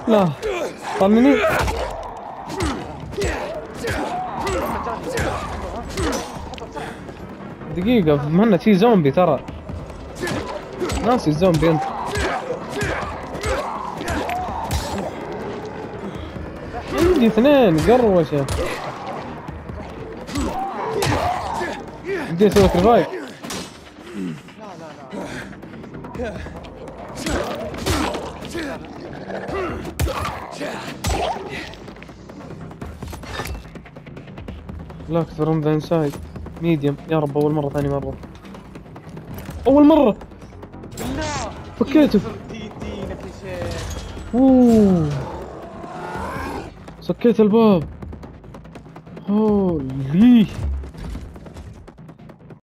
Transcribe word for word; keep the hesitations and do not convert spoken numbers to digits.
لا طنني. دقيقة مهند في زومبي ترى، ناسي الزومبي انت. عندي اثنين قروشة. بدي اسوي لك ريفايف. لا فروم ذا انسايد ميديوم. يا رب اول مرة ثاني مرة. اول مرة فكيته. اوه سكيت الباب. هولي